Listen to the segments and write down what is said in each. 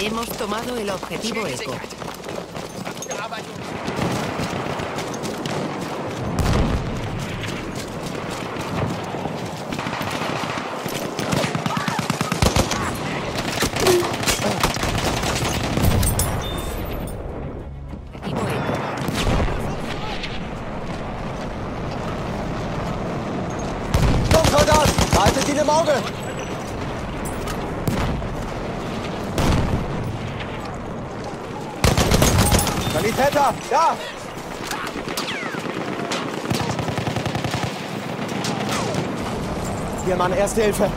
Hemos tomado el objetivo Eco. Soldat, haltet ihn im Auge! Sanitäter, ja! Hier, Mann, Erste Hilfe.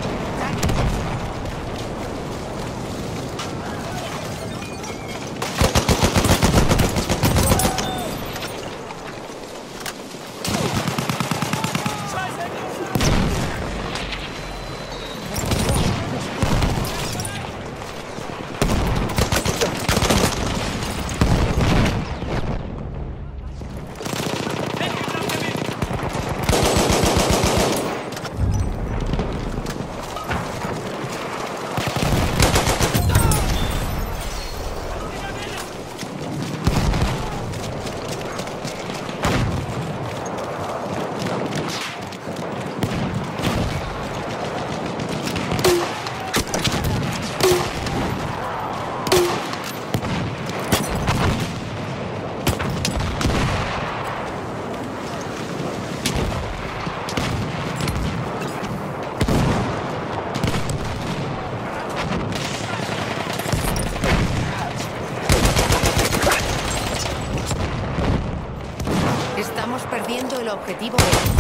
Estamos perdiendo el objetivo.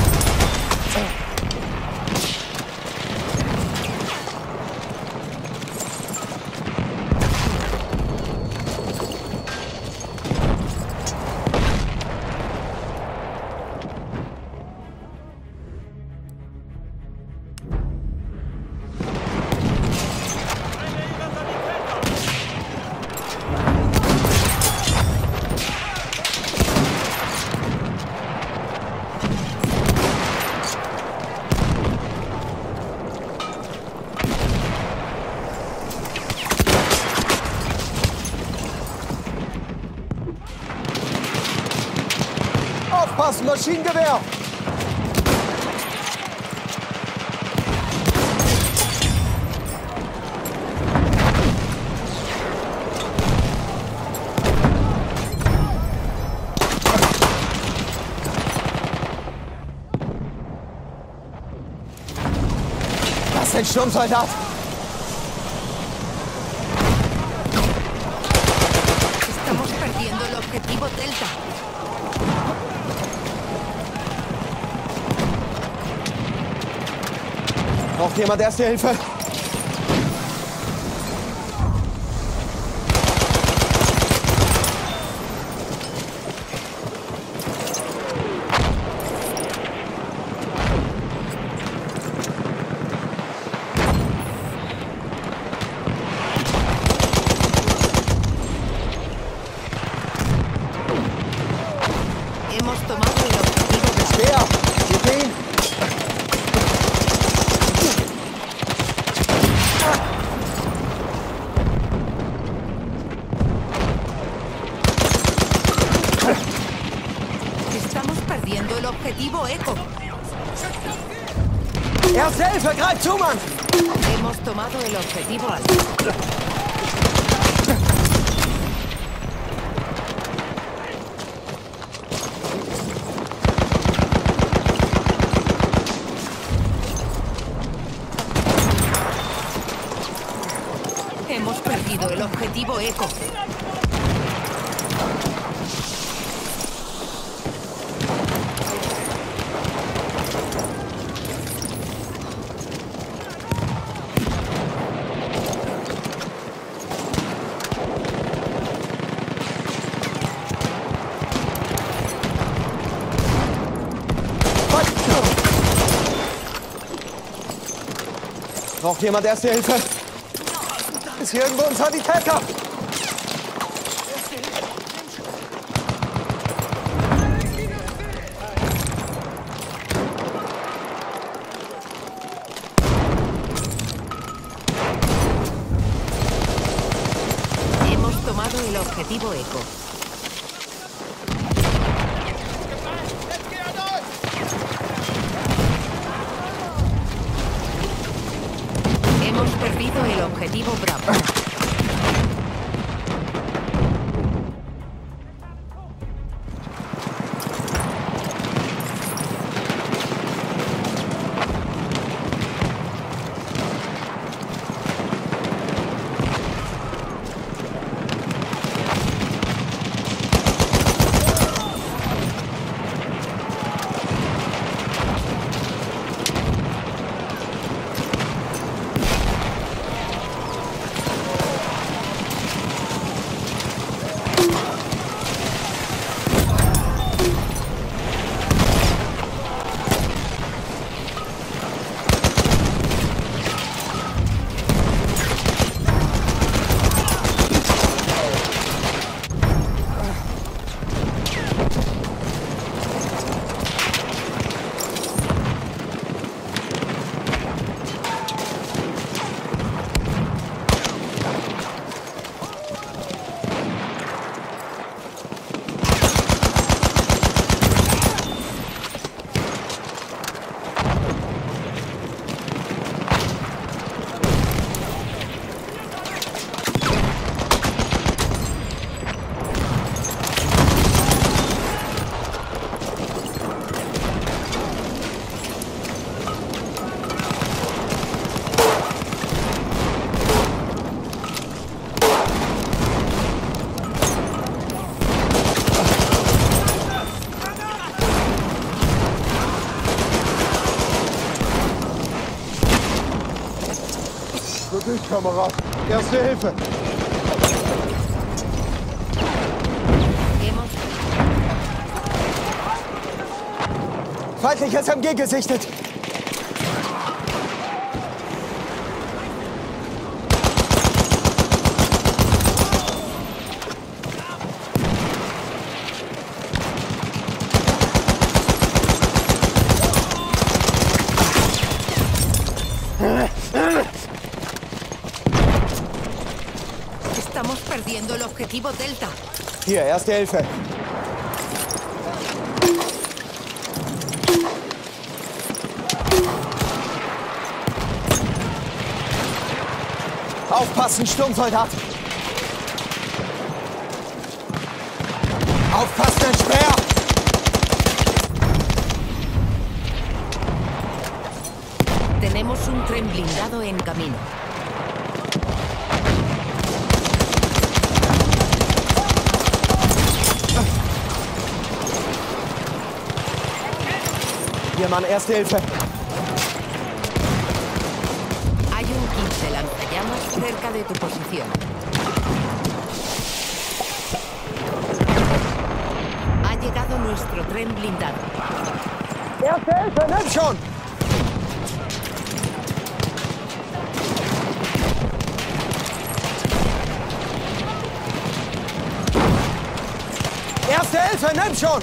Aufpassen, Maschinengewehr! Das ist ein Sturmsoldat! Estamos perdiendo el objetivo Delta. Braucht jemand Erste Hilfe? Hemos tomado el objetivo. Speer! Gib ihn! Estamos perdiendo el objetivo Eco. Erste Hilfe, greif zu, Mann! Hemos tomado el objetivo Alfa. Hemos perdido el objetivo Eco. Braucht jemand Erste Hilfe? Ist hier irgendwo ein Sanitäter? Eindruck. Hemos perdido el objetivo Bravo. Kamerad, Erste Hilfe. Feindliches MG gesichtet. Estamos perdiendo el objetivo Delta. Hier, Erste Hilfe. Aufpassen, Sturmsoldat! Aufpassen, ein Speer! Tenemos un tren blindado en camino. Hier, Mann, Erste Hilfe. Hay un 15 lanzallamas cerca de tu posición. Ha llegado nuestro tren blindado. Erste Hilfe, nimm schon! Erste Hilfe, nimm schon!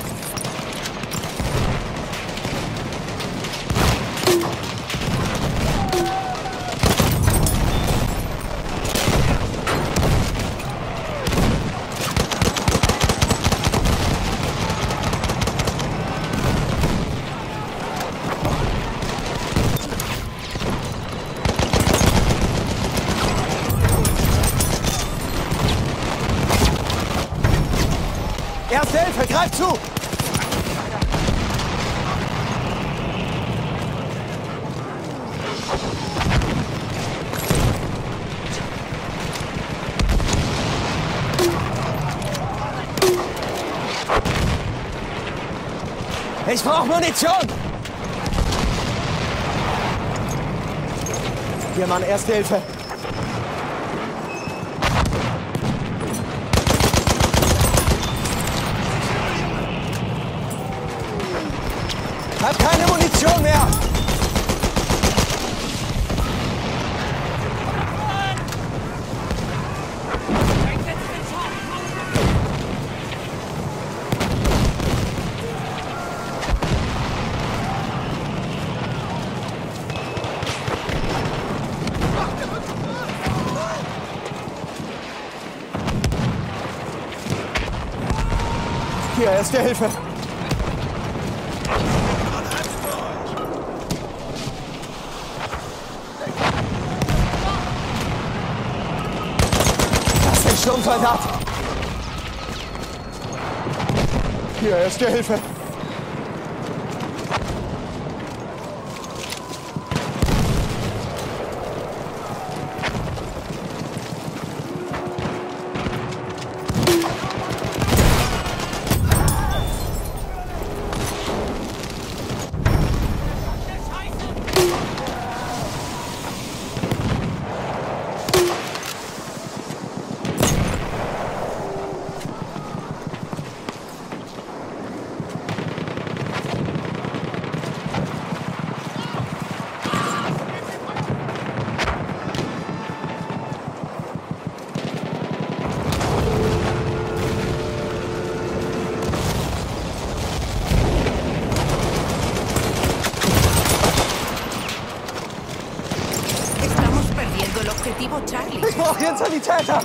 Erste Hilfe, greif zu! Ich brauche Munition! Hier, Mann, Erste Hilfe. Hab keine Munition mehr! Hier, erste Hilfe. Das ist ein Sturmsoldat. Hier, erste Hilfe. Estamos perdiendo el objetivo Charlie. Ich brauche hier einen Sanitäter.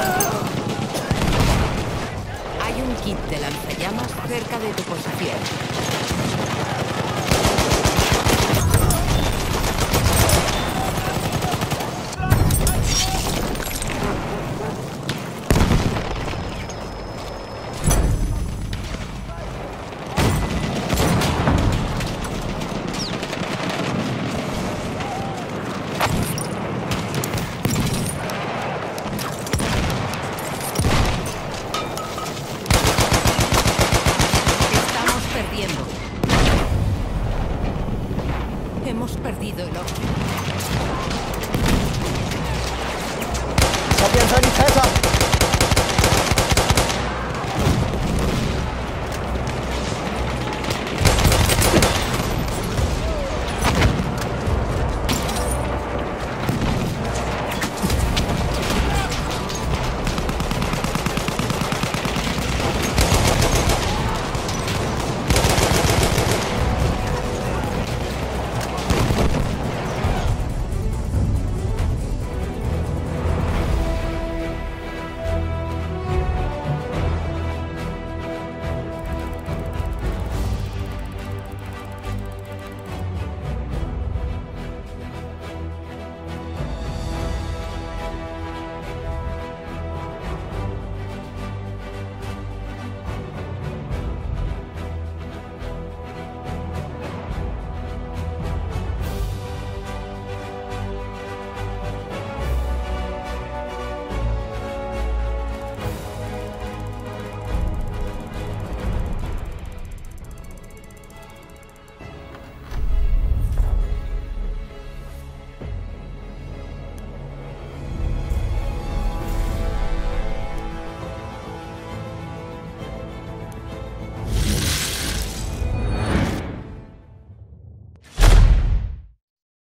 Hay un kit de lanzallamas cerca de tu posición.